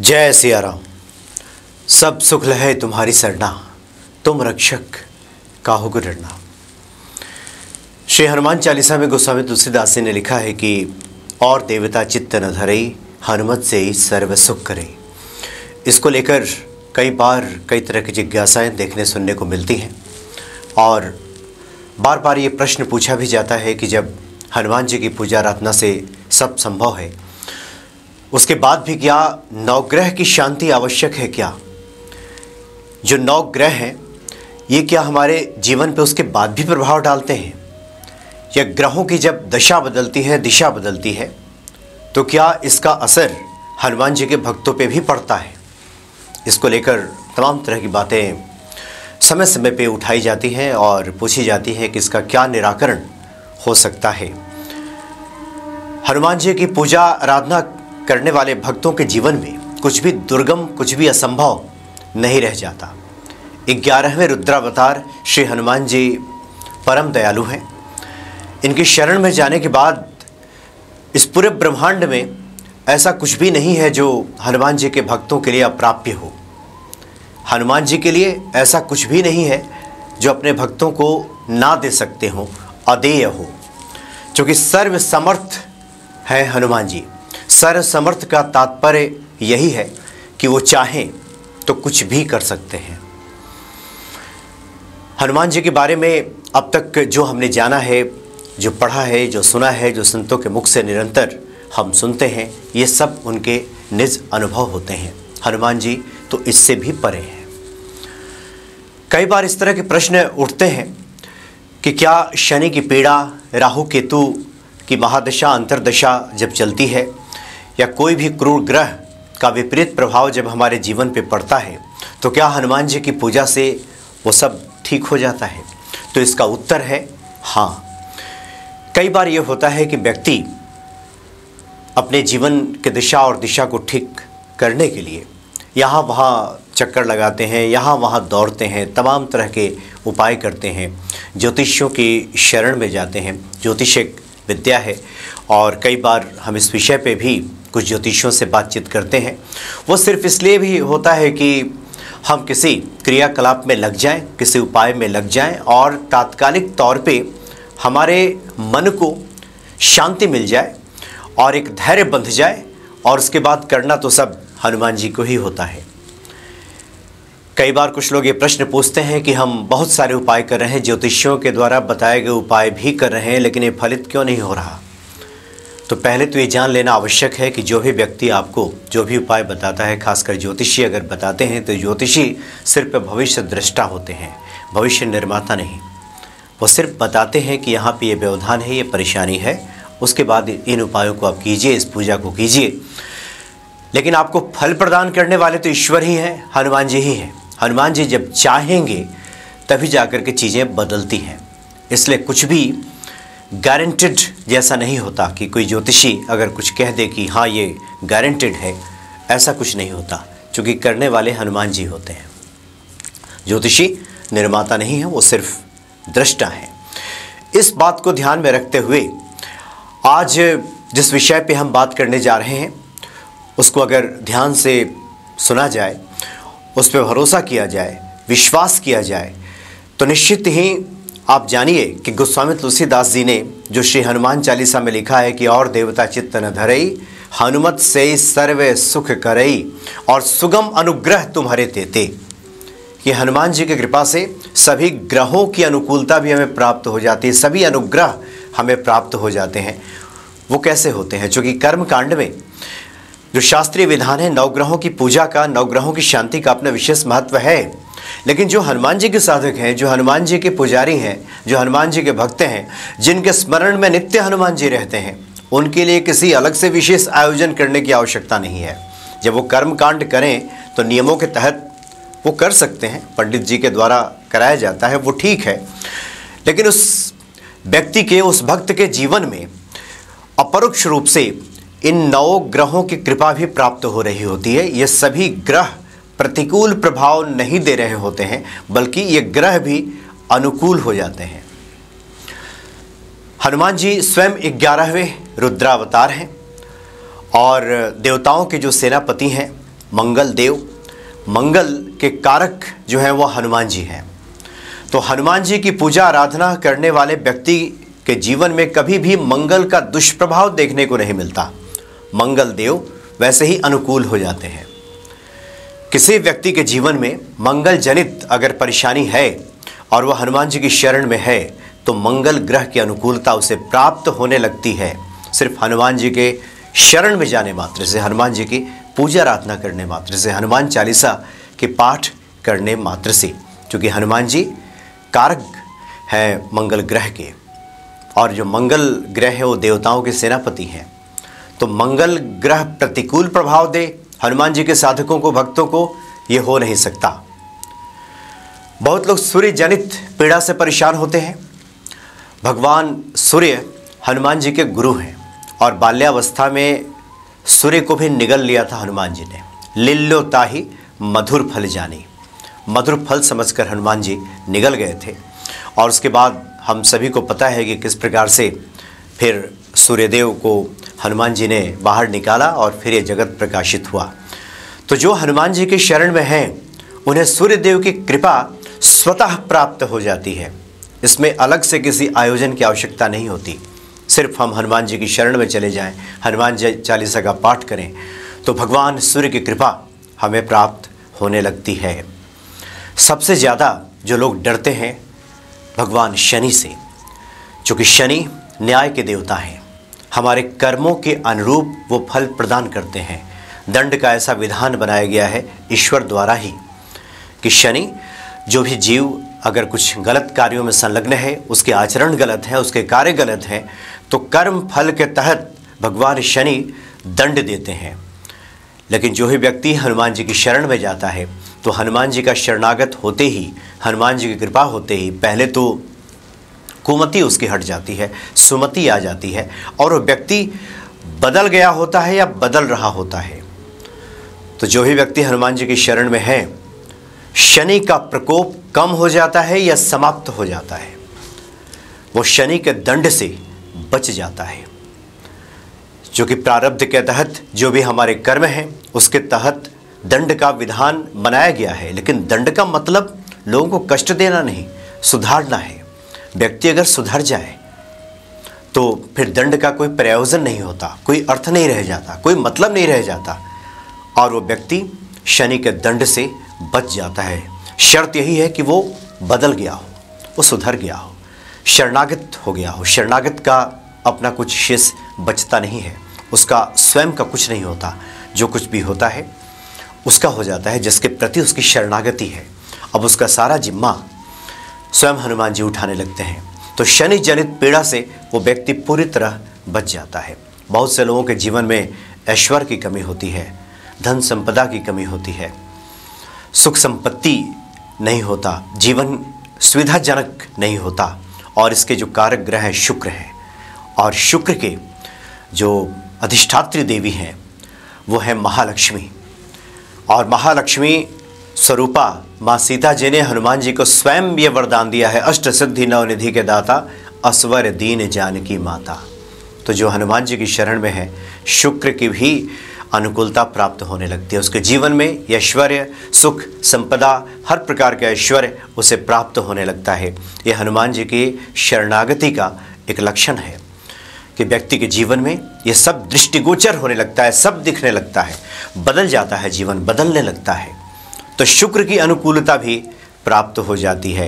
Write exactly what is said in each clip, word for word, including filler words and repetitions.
जय सिया राम। सब सुख लहे तुम्हारी सरना, तुम रक्षक काहू को डरना। श्री हनुमान चालीसा में गोस्वामी तुलसीदास जी ने लिखा है कि और देवता चित्त न धरई, हनुमत से ही सर्व सुख करे। इसको लेकर कई बार कई तरह की जिज्ञासाएं देखने सुनने को मिलती हैं और बार बार ये प्रश्न पूछा भी जाता है कि जब हनुमान जी की पूजा आराधना से सब संभव है, उसके बाद भी क्या नवग्रह की शांति आवश्यक है? क्या जो नवग्रह हैं ये क्या हमारे जीवन पे उसके बाद भी प्रभाव डालते हैं? या ग्रहों की जब दशा बदलती है, दिशा बदलती है, तो क्या इसका असर हनुमान जी के भक्तों पे भी पड़ता है? इसको लेकर तमाम तरह की बातें समय समय पे उठाई जाती हैं और पूछी जाती हैं कि इसका क्या निराकरण हो सकता है। हनुमान जी की पूजा आराधना करने वाले भक्तों के जीवन में कुछ भी दुर्गम, कुछ भी असंभव नहीं रह जाता। ग्यारहवें रुद्रावतार श्री हनुमान जी परम दयालु हैं। इनकी शरण में जाने के बाद इस पूरे ब्रह्मांड में ऐसा कुछ भी नहीं है जो हनुमान जी के भक्तों के लिए अप्राप्य हो। हनुमान जी के लिए ऐसा कुछ भी नहीं है जो अपने भक्तों को ना दे सकते हो, अदेय हो, क्योंकि सर्व समर्थ है हनुमान जी। सर्व समर्थ का तात्पर्य यही है कि वो चाहें तो कुछ भी कर सकते हैं। हनुमान जी के बारे में अब तक जो हमने जाना है, जो पढ़ा है, जो सुना है, जो संतों के मुख से निरंतर हम सुनते हैं, ये सब उनके निज अनुभव होते हैं। हनुमान जी तो इससे भी परे हैं। कई बार इस तरह के प्रश्न उठते हैं कि क्या शनि की पीड़ा, राहु केतु की महादशा, अंतरदशा जब चलती है या कोई भी क्रूर ग्रह का विपरीत प्रभाव जब हमारे जीवन पे पड़ता है, तो क्या हनुमान जी की पूजा से वो सब ठीक हो जाता है? तो इसका उत्तर है हाँ। कई बार ये होता है कि व्यक्ति अपने जीवन के दिशा और दिशा को ठीक करने के लिए यहाँ वहाँ चक्कर लगाते हैं, यहाँ वहाँ दौड़ते हैं, तमाम तरह के उपाय करते हैं, ज्योतिषियों की शरण में जाते हैं। ज्योतिष एक विद्या है और कई बार हम इस विषय पे भी कुछ ज्योतिषियों से बातचीत करते हैं। वो सिर्फ इसलिए भी होता है कि हम किसी क्रियाकलाप में लग जाएं, किसी उपाय में लग जाएं और तात्कालिक तौर पे हमारे मन को शांति मिल जाए और एक धैर्य बंध जाए और उसके बाद करना तो सब हनुमान जी को ही होता है। कई बार कुछ लोग ये प्रश्न पूछते हैं कि हम बहुत सारे उपाय कर रहे हैं, ज्योतिषियों के द्वारा बताए गए उपाय भी कर रहे हैं, लेकिन ये फलित क्यों नहीं हो रहा? तो पहले तो ये जान लेना आवश्यक है कि जो भी व्यक्ति आपको जो भी उपाय बताता है, खासकर ज्योतिषी अगर बताते हैं, तो ज्योतिषी सिर्फ भविष्य दृष्टा होते हैं, भविष्य निर्माता नहीं। वो सिर्फ बताते हैं कि यहाँ पे ये व्यवधान है, ये परेशानी है, उसके बाद इन उपायों को आप कीजिए, इस पूजा को कीजिए। लेकिन आपको फल प्रदान करने वाले तो ईश्वर ही हैं, हनुमान जी ही हैं। हनुमान जी जब चाहेंगे तभी जाकर के चीज़ें बदलती हैं। इसलिए कुछ भी गारंटेड जैसा नहीं होता कि कोई ज्योतिषी अगर कुछ कह दे कि हाँ ये गारंटेड है, ऐसा कुछ नहीं होता, क्योंकि करने वाले हनुमान जी होते हैं। ज्योतिषी निर्माता नहीं है, वो सिर्फ दृष्टा हैं। इस बात को ध्यान में रखते हुए आज जिस विषय पे हम बात करने जा रहे हैं, उसको अगर ध्यान से सुना जाए, उस पर भरोसा किया जाए, विश्वास किया जाए, तो निश्चित ही आप जानिए कि गोस्वामी तुलसीदास जी ने जो श्री हनुमान चालीसा में लिखा है कि और देवता चित्त न धरई, हनुमत से सर्वे सुख करई, और सुगम अनुग्रह तुम्हारे देते। ये हनुमान जी की कृपा से सभी ग्रहों की अनुकूलता भी हमें प्राप्त हो जाती है, सभी अनुग्रह हमें प्राप्त हो जाते हैं। वो कैसे होते हैं? चूँकि कर्म कांड में जो शास्त्रीय विधान है, नवग्रहों की पूजा का, नवग्रहों की शांति का अपना विशेष महत्व है। लेकिन जो हनुमान जी के साधक हैं, जो हनुमान जी के पुजारी हैं, जो हनुमान जी के भक्त हैं, जिनके स्मरण में नित्य हनुमान जी रहते हैं, उनके लिए किसी अलग से विशेष आयोजन करने की आवश्यकता नहीं है। जब वो कर्म कांड करें तो नियमों के तहत वो कर सकते हैं, पंडित जी के द्वारा कराया जाता है, वो ठीक है। लेकिन उस व्यक्ति के, उस भक्त के जीवन में अपरोक्ष रूप से इन नौ ग्रहों की कृपा भी प्राप्त हो रही होती है। ये सभी ग्रह प्रतिकूल प्रभाव नहीं दे रहे होते हैं, बल्कि ये ग्रह भी अनुकूल हो जाते हैं। हनुमान जी स्वयं ग्यारहवें रुद्रावतार हैं और देवताओं के जो सेनापति हैं, मंगल देव, मंगल के कारक जो हैं वो हनुमान जी हैं। तो हनुमान जी की पूजा आराधना करने वाले व्यक्ति के जीवन में कभी भी मंगल का दुष्प्रभाव देखने को नहीं मिलता। मंगल देव वैसे ही अनुकूल हो जाते हैं। किसी व्यक्ति के जीवन में मंगल जनित अगर परेशानी है और वह हनुमान जी की शरण में है तो मंगल ग्रह की अनुकूलता उसे प्राप्त होने लगती है। सिर्फ हनुमान जी के शरण में जाने मात्र से, हनुमान जी की पूजा आराधना करने मात्र से, हनुमान चालीसा के पाठ करने मात्र से, क्योंकि हनुमान जी कारक हैं मंगल ग्रह के, और जो मंगल ग्रह है वो देवताओं के सेनापति हैं। तो मंगल ग्रह प्रतिकूल प्रभाव दे हनुमान जी के साधकों को, भक्तों को, ये हो नहीं सकता। बहुत लोग सूर्य जनित पीड़ा से परेशान होते हैं। भगवान सूर्य हनुमान जी के गुरु हैं और बाल्यावस्था में सूर्य को भी निगल लिया था हनुमान जी ने। लिल्लो ताही मधुर फल जानी, मधुर फल समझकर हनुमान जी निगल गए थे। और उसके बाद हम सभी को पता है कि किस प्रकार से फिर सूर्यदेव को हनुमान जी ने बाहर निकाला और फिर ये जगत प्रकाशित हुआ। तो जो हनुमान जी के शरण में हैं उन्हें सूर्यदेव की कृपा स्वतः प्राप्त हो जाती है। इसमें अलग से किसी आयोजन की आवश्यकता नहीं होती। सिर्फ हम हनुमान जी की शरण में चले जाएं, हनुमान जी चालीसा का पाठ करें तो भगवान सूर्य की कृपा हमें प्राप्त होने लगती है। सबसे ज़्यादा जो लोग डरते हैं भगवान शनि से, क्योंकि शनि न्याय के देवता हैं। हमारे कर्मों के अनुरूप वो फल प्रदान करते हैं। दंड का ऐसा विधान बनाया गया है ईश्वर द्वारा ही कि शनि, जो भी जीव अगर कुछ गलत कार्यों में संलग्न है, उसके आचरण गलत है, उसके कार्य गलत हैं, तो कर्म फल के तहत भगवान शनि दंड देते हैं। लेकिन जो ही व्यक्ति हनुमान जी की शरण में जाता है तो हनुमान जी का शरणागत होते ही, हनुमान जी की कृपा होते ही पहले तो कुमति उसकी हट जाती है, सुमति आ जाती है और वो व्यक्ति बदल गया होता है या बदल रहा होता है। तो जो भी व्यक्ति हनुमान जी की शरण में है, शनि का प्रकोप कम हो जाता है या समाप्त हो जाता है। वो शनि के दंड से बच जाता है, जो कि प्रारब्ध के तहत जो भी हमारे कर्म हैं उसके तहत दंड का विधान बनाया गया है। लेकिन दंड का मतलब लोगों को कष्ट देना नहीं, सुधारना है। व्यक्ति अगर सुधर जाए तो फिर दंड का कोई प्रयोजन नहीं होता, कोई अर्थ नहीं रह जाता, कोई मतलब नहीं रह जाता और वो व्यक्ति शनि के दंड से बच जाता है। शर्त यही है कि वो बदल गया हो, वो सुधर गया हो, शरणागत हो गया हो। शरणागत का अपना कुछ शेष बचता नहीं है, उसका स्वयं का कुछ नहीं होता। जो कुछ भी होता है उसका हो जाता है जिसके प्रति उसकी शरणागति है। अब उसका सारा जिम्मा स्वयं हनुमान जी उठाने लगते हैं। तो शनि जनित पीड़ा से वो व्यक्ति पूरी तरह बच जाता है। बहुत से लोगों के जीवन में ऐश्वर्य की कमी होती है, धन संपदा की कमी होती है, सुख संपत्ति नहीं होता, जीवन सुविधाजनक नहीं होता। और इसके जो कारक ग्रह हैं शुक्र हैं, और शुक्र के जो अधिष्ठात्री देवी हैं वो है महालक्ष्मी। और महालक्ष्मी स्वरूपा माँ सीता जी ने हनुमान जी को स्वयं ये वरदान दिया है, अष्ट सिद्धि नवनिधि के दाता, असवर दीन जानकी माता। तो जो हनुमान जी की शरण में है, शुक्र की भी अनुकूलता प्राप्त होने लगती है। उसके जीवन में ऐश्वर्य, सुख, संपदा, हर प्रकार के ऐश्वर्य उसे प्राप्त होने लगता है। ये हनुमान जी की शरणागति का एक लक्षण है कि व्यक्ति के जीवन में ये सब दृष्टिगोचर होने लगता है, सब दिखने लगता है, बदल जाता है, जीवन बदलने लगता है। तो शुक्र की अनुकूलता भी प्राप्त हो जाती है।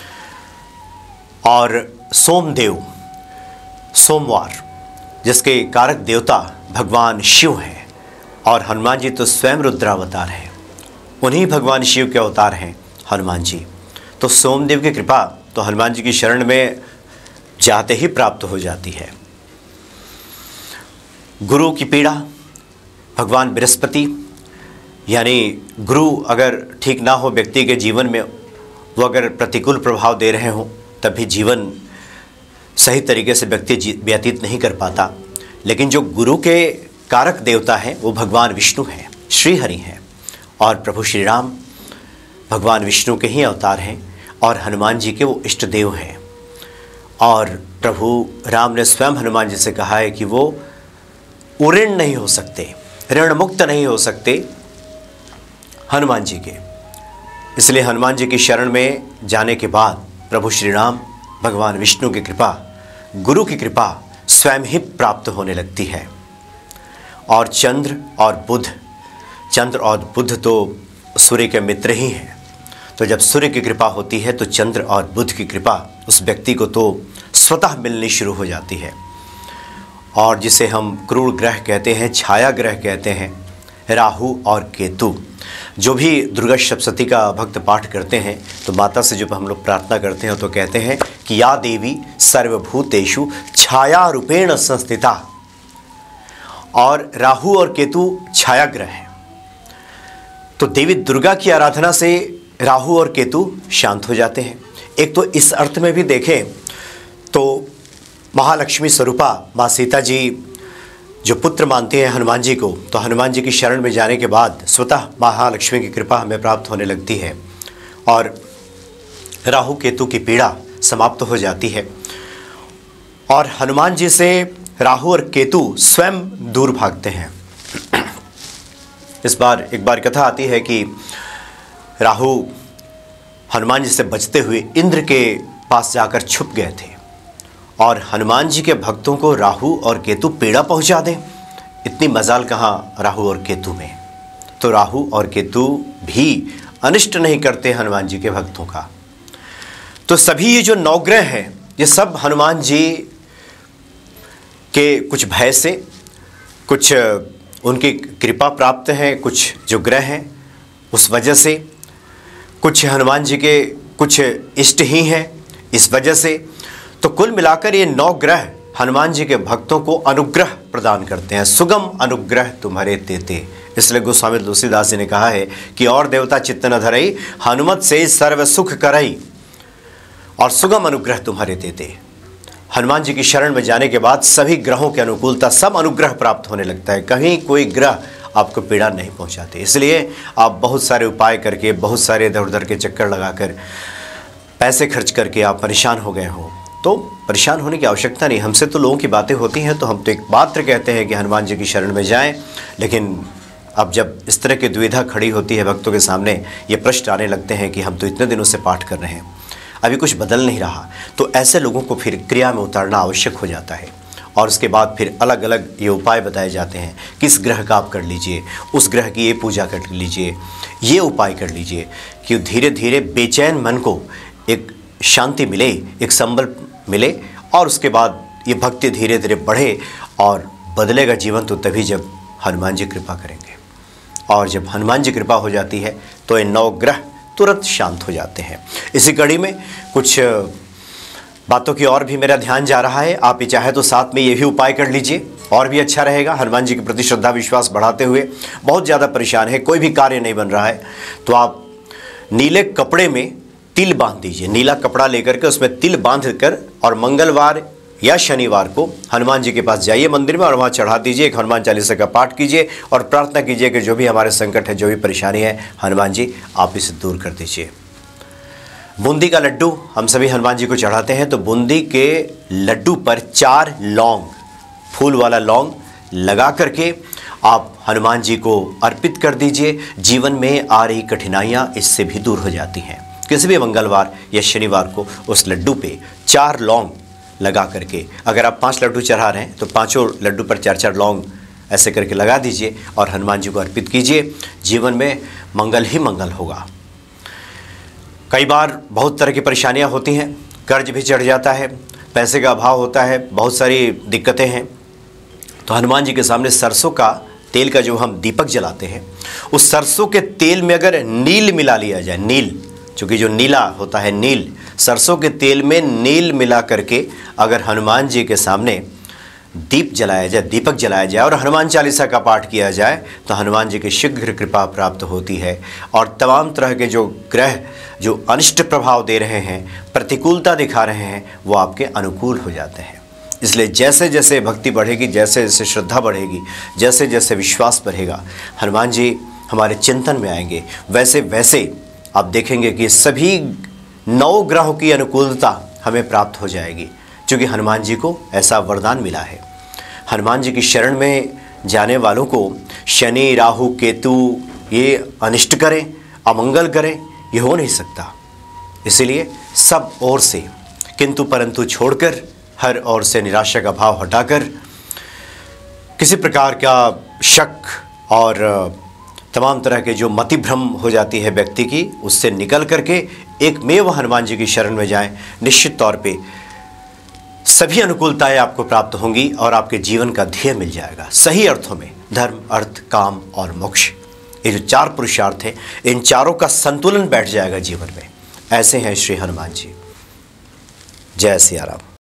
और सोमदेव, सोमवार, जिसके कारक देवता भगवान शिव हैं, और हनुमान जी तो स्वयं रुद्रावतार हैं, उन्हीं भगवान शिव के अवतार हैं हनुमान जी। तो सोमदेव की कृपा तो हनुमान जी की शरण में जाते ही प्राप्त हो जाती है। गुरु की पीड़ा, भगवान बृहस्पति, यानी गुरु अगर ठीक ना हो व्यक्ति के जीवन में, वो अगर प्रतिकूल प्रभाव दे रहे हों, तब भी जीवन सही तरीके से व्यक्ति व्यतीत नहीं कर पाता। लेकिन जो गुरु के कारक देवता हैं वो भगवान विष्णु हैं, श्री हरि हैं, और प्रभु श्री राम भगवान विष्णु के ही अवतार हैं और हनुमान जी के वो इष्ट देव हैं। और प्रभु राम ने स्वयं हनुमान जी से कहा है कि वो उऋण नहीं हो सकते, ऋण मुक्त नहीं हो सकते हनुमान जी के। इसलिए हनुमान जी की शरण में जाने के बाद प्रभु श्री राम, भगवान विष्णु की कृपा, गुरु की कृपा स्वयं ही प्राप्त होने लगती है। और चंद्र और बुध, चंद्र और बुध तो सूर्य के मित्र ही हैं। तो जब सूर्य की कृपा होती है तो चंद्र और बुध की कृपा उस व्यक्ति को तो स्वतः मिलनी शुरू हो जाती है। और जिसे हम क्रूर ग्रह कहते हैं, छाया ग्रह कहते हैं, राहु और केतु, जो भी दुर्गा सप्तशती का भक्त पाठ करते हैं तो माता से जब हम लोग प्रार्थना करते हैं तो कहते हैं कि या देवी सर्वभूतेषु छाया रूपेण संस्थिता। और राहु और केतु छाया ग्रह हैं, तो देवी दुर्गा की आराधना से राहु और केतु शांत हो जाते हैं। एक तो इस अर्थ में भी देखें तो महालक्ष्मी स्वरूपा माँ सीता जी जो पुत्र मानते हैं हनुमान जी को, तो हनुमान जी की शरण में जाने के बाद स्वतः महालक्ष्मी की कृपा हमें प्राप्त होने लगती है और राहु केतु की पीड़ा समाप्त हो जाती है। और हनुमान जी से राहु और केतु स्वयं दूर भागते हैं। इस बार एक बार कथा आती है कि राहु हनुमान जी से बचते हुए इंद्र के पास जाकर छुप गए थे और हनुमान जी के भक्तों को राहु और केतु पीड़ा पहुंचा दें, इतनी मजाल कहाँ राहु और केतु में। तो राहु और केतु भी अनिष्ट नहीं करते हनुमान जी के भक्तों का। तो सभी ये जो नवग्रह हैं ये सब हनुमान जी के कुछ भय से, कुछ उनकी कृपा प्राप्त है, कुछ जो ग्रह हैं उस वजह से, कुछ हनुमान जी के कुछ इष्ट ही हैं इस वजह से। तो कुल मिलाकर ये नौ ग्रह हनुमान जी के भक्तों को अनुग्रह प्रदान करते हैं। सुगम अनुग्रह तुम्हारे तेते, इसलिए गोस्वामी तुलसीदास जी ने कहा है कि और देवता चित्त न धरई, हनुमत से सर्व सुख करई, और सुगम अनुग्रह तुम्हारे तेते। हनुमान जी की शरण में जाने के बाद सभी ग्रहों की अनुकूलता, सब अनुग्रह प्राप्त होने लगता है, कहीं कोई ग्रह आपको पीड़ा नहीं पहुंचाते। इसलिए आप बहुत सारे उपाय करके, बहुत सारे इधर उधर के चक्कर लगाकर, पैसे खर्च करके आप परेशान हो गए हो, तो परेशान होने की आवश्यकता नहीं। हमसे तो लोगों की बातें होती हैं तो हम तो एक मात्र कहते हैं कि हनुमान जी की शरण में जाएं, लेकिन अब जब इस तरह की दुविधा खड़ी होती है भक्तों के सामने, ये प्रश्न आने लगते हैं कि हम तो इतने दिनों से पाठ कर रहे हैं, अभी कुछ बदल नहीं रहा, तो ऐसे लोगों को फिर क्रिया में उतारना आवश्यक हो जाता है। और उसके बाद फिर अलग अलग ये उपाय बताए जाते हैं, किस ग्रह का आप कर लीजिए, उस ग्रह की ये पूजा कर लीजिए, ये उपाय कर लीजिए, कि धीरे धीरे बेचैन मन को एक शांति मिले, एक संबल मिले, और उसके बाद ये भक्ति धीरे धीरे बढ़े और बदलेगा जीवन तो तभी जब हनुमान जी कृपा करेंगे। और जब हनुमान जी कृपा हो जाती है तो ये नौ ग्रह तुरंत शांत हो जाते हैं। इसी कड़ी में कुछ बातों की और भी मेरा ध्यान जा रहा है, आप ये चाहे तो साथ में ये भी उपाय कर लीजिए, और भी अच्छा रहेगा। हनुमान जी के प्रति श्रद्धा विश्वास बढ़ाते हुए, बहुत ज़्यादा परेशान है, कोई भी कार्य नहीं बन रहा है, तो आप नीले कपड़े में तिल बांध दीजिए। नीला कपड़ा लेकर के उसमें तिल बांध कर और मंगलवार या शनिवार को हनुमान जी के पास जाइए मंदिर में और वहाँ चढ़ा दीजिए, एक हनुमान चालीसा का पाठ कीजिए और प्रार्थना कीजिए कि जो भी हमारे संकट है, जो भी परेशानी है, हनुमान जी आप इसे दूर कर दीजिए। बूंदी का लड्डू हम सभी हनुमान जी को चढ़ाते हैं, तो बूंदी के लड्डू पर चार लौंग, फूल वाला लौंग लगा करके आप हनुमान जी को अर्पित कर दीजिए। जीवन में आ रही कठिनाइयाँ इससे भी दूर हो जाती हैं। किसी भी मंगलवार या शनिवार को उस लड्डू पे चार लौंग लगा करके, अगर आप पांच लड्डू चढ़ा रहे हैं तो पांचों लड्डू पर चार चार लौंग ऐसे करके लगा दीजिए और हनुमान जी को अर्पित कीजिए। जीवन में मंगल ही मंगल होगा। कई बार बहुत तरह की परेशानियां होती हैं, कर्ज भी चढ़ जाता है, पैसे का अभाव होता है, बहुत सारी दिक्कतें हैं, तो हनुमान जी के सामने सरसों का तेल का जो हम दीपक जलाते हैं, उस सरसों के तेल में अगर नील मिला लिया जाए, नील चूँकि जो नीला होता है, नील, सरसों के तेल में नील मिला करके अगर हनुमान जी के सामने दीप जलाया जाए, दीपक जलाया जाए और हनुमान चालीसा का पाठ किया जाए, तो हनुमान जी की शीघ्र कृपा प्राप्त होती है और तमाम तरह के जो ग्रह जो अनिष्ट प्रभाव दे रहे हैं, प्रतिकूलता दिखा रहे हैं, वो आपके अनुकूल हो जाते हैं। इसलिए जैसे जैसे भक्ति बढ़ेगी, जैसे जैसे श्रद्धा बढ़ेगी, जैसे जैसे विश्वास बढ़ेगा, हनुमान जी हमारे चिंतन में आएंगे, वैसे वैसे आप देखेंगे कि सभी नौ ग्रहों की अनुकूलता हमें प्राप्त हो जाएगी, क्योंकि हनुमान जी को ऐसा वरदान मिला है। हनुमान जी की शरण में जाने वालों को शनि, राहु, केतु, ये अनिष्ट करें, अमंगल करें, ये हो नहीं सकता। इसीलिए सब ओर से किंतु परंतु छोड़कर, हर ओर से निराशा का भाव हटाकर, किसी प्रकार का शक और तमाम तरह के जो मतिभ्रम हो जाती है व्यक्ति की, उससे निकल करके एक मेव हनुमान जी की शरण में जाएं। निश्चित तौर पे सभी अनुकूलताएं आपको प्राप्त होंगी और आपके जीवन का ध्येय मिल जाएगा। सही अर्थों में धर्म, अर्थ, काम और मोक्ष, ये जो चार पुरुषार्थ हैं, इन चारों का संतुलन बैठ जाएगा जीवन में। ऐसे हैं श्री हनुमान जी। जय सिया राम।